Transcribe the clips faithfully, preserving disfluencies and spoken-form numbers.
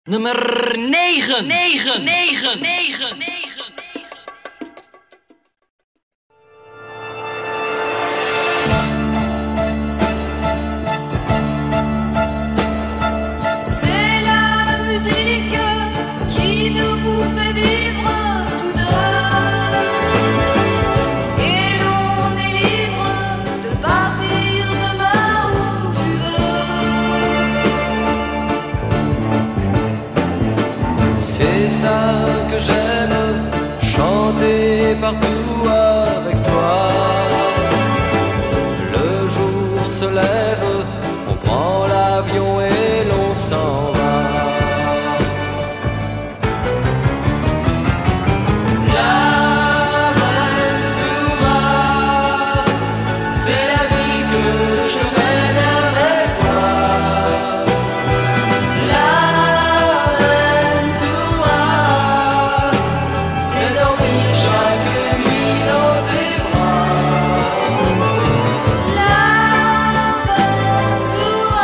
Nummer negen, negen, negen, negen, negen. C'est la musique qui nous fait vivre tous deux, et l'on est libre de partir demain où tu veux. C'est ça que j'aime, chanter partout avec toi. Le jour se lève, on prend l'avion et l'on s'en va. L'Aventura, c'est la vie que je mène avec toi. L'Aventura, c'est dormir chaque nuit dans tes bras. L'aventura,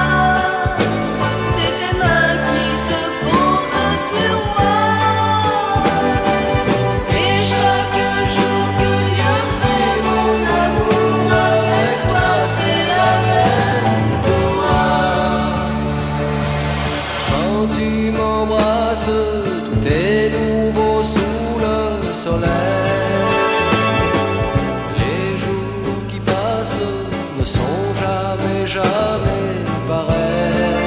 c'est tes mains qui se posent sur moi, et chaque jour que Dieu fait mon amour avec toi, c'est l'Aventura. Quand tu m'embrasses, tout est nouveau sous le soleil. Les jours qui passent ne sont jamais, jamais pareils.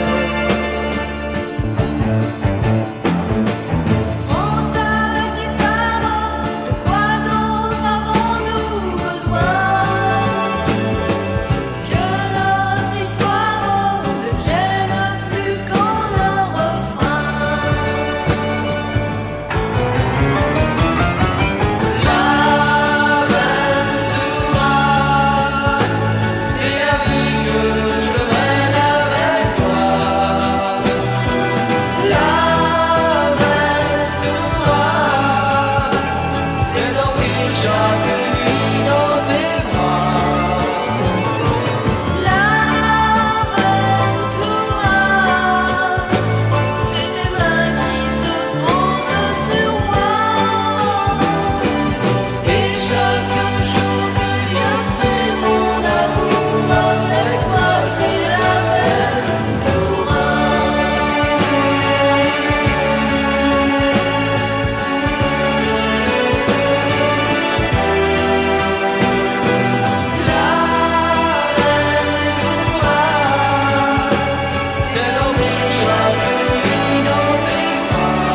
Prends ta guitare, de quoi d'autre avons-nous besoin que notre histoire ne tienne plus qu'en un refrain. L'Aventura, c'est la vie que je mène avec toi. L'Aventura, c'est dormir chaque nuit dans tes bras. L'aventura, c'est tes mains qui se posent sur moi, Et chaque jour que Dieu fait mon amour avec toi, c'est l'Aventura. L'Aventura, c'est dormir chaque nuit dans tes bras.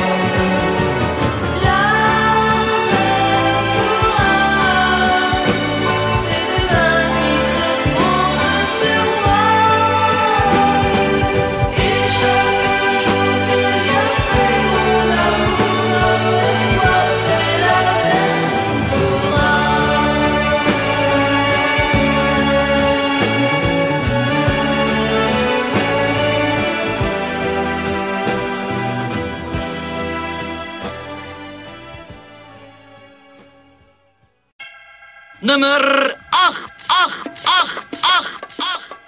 L'aventura, c'est tes mains qui se posent sur moi, et chaque jour que Dieu fait mon amour avec toi, c'est l'Aventura. Nummer acht, acht, acht, acht, acht.